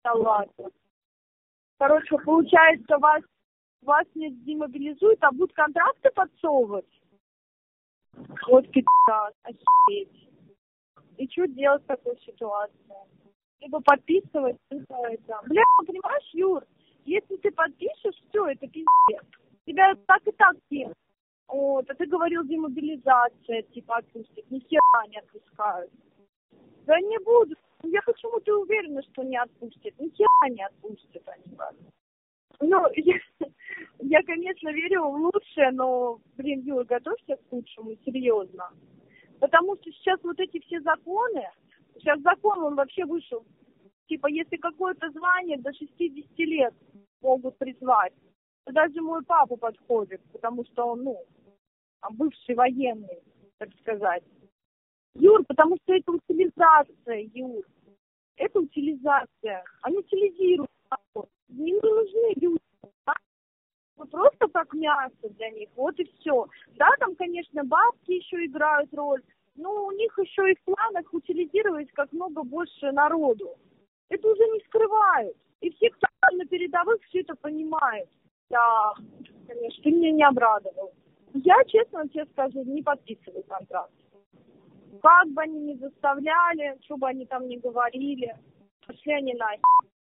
Да ладно. Короче, получается, вас не демобилизуют, а будут контракты подсовывать? Вот пи***ц, охереть. И что делать в такой ситуации? Либо подписывать, либо это. Бля, ну, понимаешь, Юр, если ты подпишешь, все, это пиздец. Тебя так и так делают. Вот, а ты говорил, демобилизация, типа, отпустит. Ни хера не отпускают. Да не буду. Я почему-то уверена, что не отпустит. Ни хера не отпустят они вас. Ну, я, конечно, верю в лучшее, но, блин, Юр, готовься к худшему, серьезно. Потому что сейчас вот эти все законы, сейчас закон, он вообще вышел. Типа, если какое-то звание до 60 лет могут призвать, то даже мой папа подходит, потому что он, ну, бывший военный, так сказать. Юр, потому что это утилизация, Юр. Это утилизация. Они утилизируют. Им не нужны люди. Ну, просто как мясо для них. Вот и все. Да, там, конечно, бабки еще играют роль. Но у них еще и в планах утилизировать как много больше народу. Это уже не скрывают. И все, кто на передовых, все это понимают. Да, конечно, ты меня не обрадовал. Я, честно тебе скажу, не подписываю контракт. Как бы они ни заставляли, что бы они там ни говорили, пошли они нахер.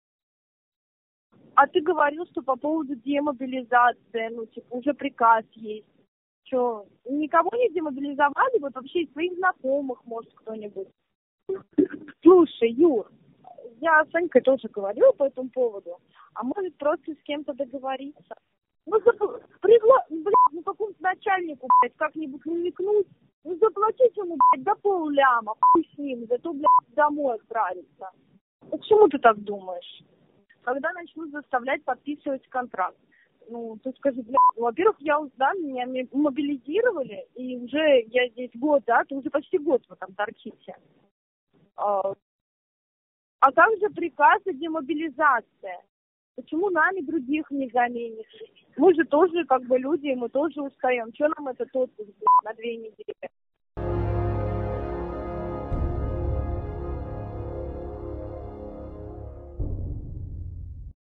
А ты говорил, что по поводу демобилизации, ну, типа, уже приказ есть. Что, никого не демобилизовали? Вот вообще из своих знакомых, может, кто-нибудь? Слушай, Юр, я с Анькой тоже говорила по этому поводу. А может, просто с кем-то договориться? Ну, ну, какому-то начальнику, блядь, как-нибудь намекнуть. Ну, заплатить ему, блядь, до полляма, хуй с ним, зато, блядь, домой отправиться. Почему ты так думаешь? Когда начнут заставлять подписывать контракт? Ну, ты скажи, блядь, во-первых, да, меня мобилизировали, и уже я здесь год, да, ты уже почти год вы там торчите. А как же приказ о демобилизации? Почему нами других не заменишь? Мы же тоже как бы люди, мы тоже устаем. Что нам этот отпуск на 2 недели?